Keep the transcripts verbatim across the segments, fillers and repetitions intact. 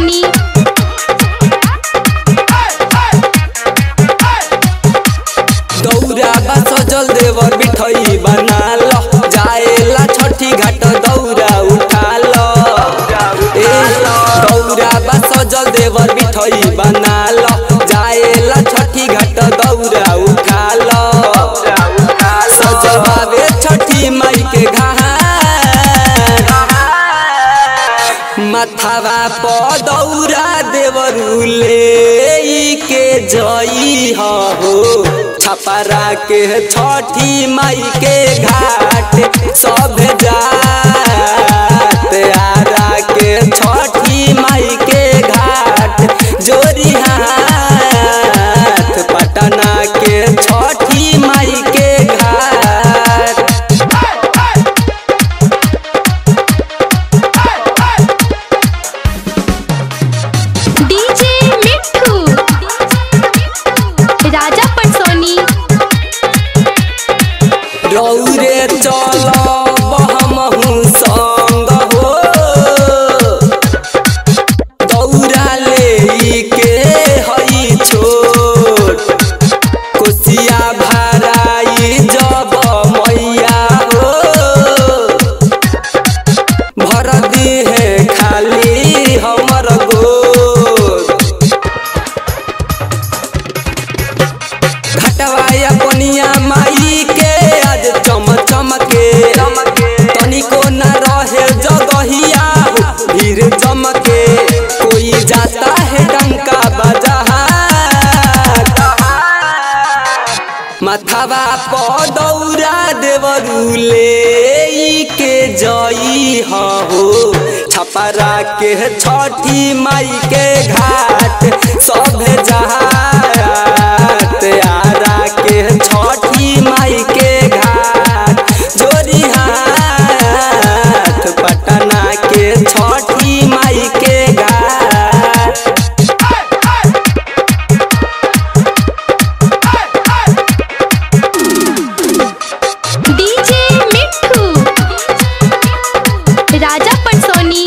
पटसोनी। दौरा बा सजल देवर बिठई बनाल जाएला छठी घाट दौरा उठाल ए दौरा बा सजल देवर बिठई बनाल जाएला छठी घाट दौरा उठाल सजबावे छठी माई के घाट मथावा प दौरा देवरुले के जई हो छपरा के छठी माई के घाट सब जात आरा के छठी माई के घाट जोरी हाथ पटना के छठी माई के घाट। डीजे मिट्ठू राजा पटसोनी। रौरे चल बहमहू संग हो दौरा ले के हई छोट कोसिया भराई जब मैया हो भर दी है खाली हमर गोद घटवाया पनिया माई के आज चम चमके तनिको न रहे जगहिया भीड़ जमके कोई जाता है डंका बजा मथावा प दौरा देवरुले के जई हो छपरा के छठी माई के घाट सब जात आरा के छठी माई के घाट जोरी हाथ पटना के छठी माई के घाट। डीजे मिट्ठू राजा पटसोनी।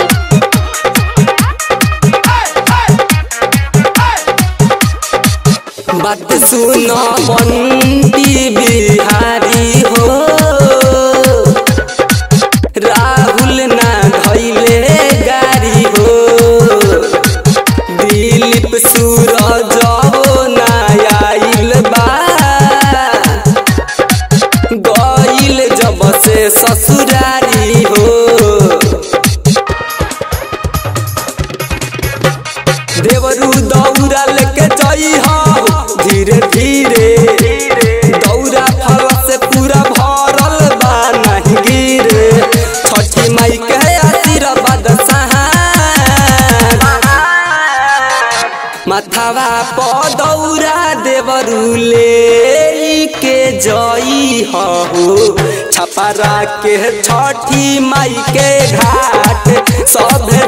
बात सुनो बंटी बिहारी हो राहुल ना धैले गाड़ी हो दिलीप सूरज ना आइल बा गइल जब से ससुरारी हो देवरू दौरा लेके जई हो धीरे धीरे दौरा फल से पूरा भरल बा नहीं गिरे छठी माई के आशीर्वाद मथावा प दौरा देवरुले के जई हो छपरा के छठी माई के घाट सब